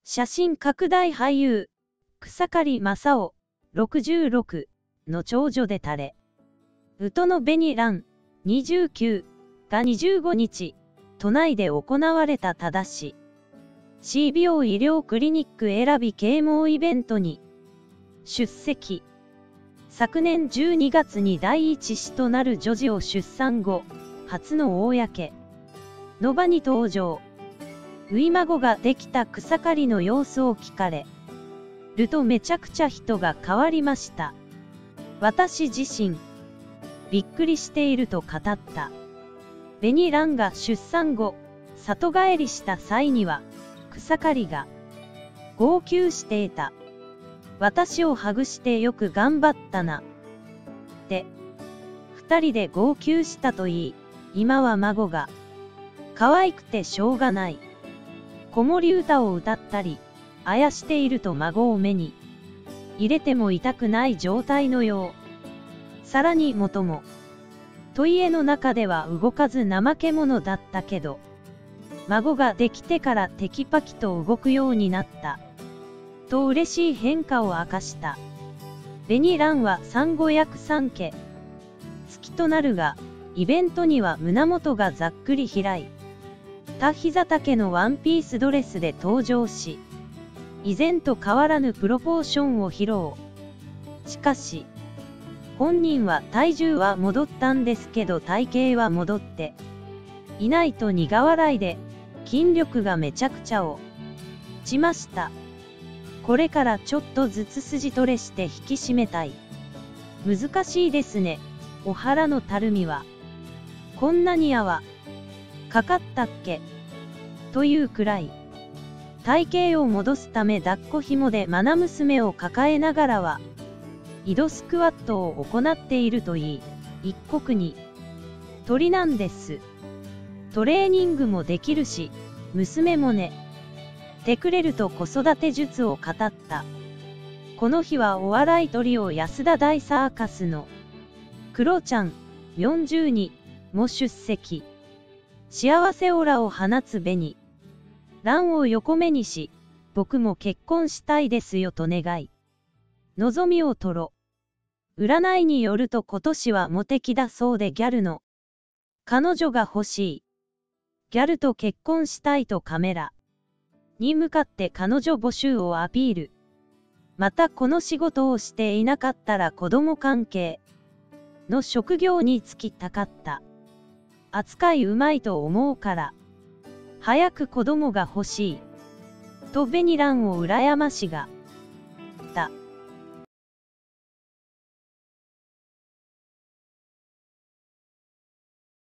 写真拡大俳優、草刈正雄、66の長女でタレ。宇都野紅蘭、29が25日、都内で行われた正し CBO 医療クリニック選び啓蒙イベントに出席。昨年12月に第一子となる女児を出産後、初の公の場に登場。初孫ができた草刈の様子を聞かれるとめちゃくちゃ人が変わりました。私自身、びっくりしていると語った。紅蘭が出産後、里帰りした際には、草刈が号泣していた。私をハグしてよく頑張ったな。って、二人で号泣したといい、今は孫が可愛くてしょうがない。子守歌を歌ったり、あやしていると孫を目に入れても痛くない状態のよう。さらに元も、と家の中では動かず怠け者だったけど、孫ができてからテキパキと動くようになった。と嬉しい変化を明かした。紅蘭は産後約3ヶ月となるが、イベントには胸元がざっくり開いた膝丈のワンピースドレスで登場し、以前と変わらぬプロポーションを披露。しかし、本人は体重は戻ったんですけど体型は戻っていないと苦笑いで、筋力がめちゃくちゃ落ちました。これからちょっとずつ筋トレして引き締めたい。難しいですね。お腹のたるみはこんなに泡かかったっけというくらい。体型を戻すため抱っこ紐で愛娘を抱えながらは井戸スクワットを行っているといい、一国に鳥なんです。トレーニングもできるし、娘もねてくれると子育て術を語った。この日はお笑いトリオ安田大サーカスのクロちゃん42も出席。幸せオーラを放つ紅蘭を横目にし、僕も結婚したいですよと願い、望みを吐露。占いによると今年はモテ期だそうでギャルの彼女が欲しい。ギャルと結婚したいとカメラに向かって彼女募集をアピール。またこの仕事をしていなかったら子供関係の職業に就きたかった。扱いうまいと思うから、早く子供が欲しい。と紅蘭を羨ましがった。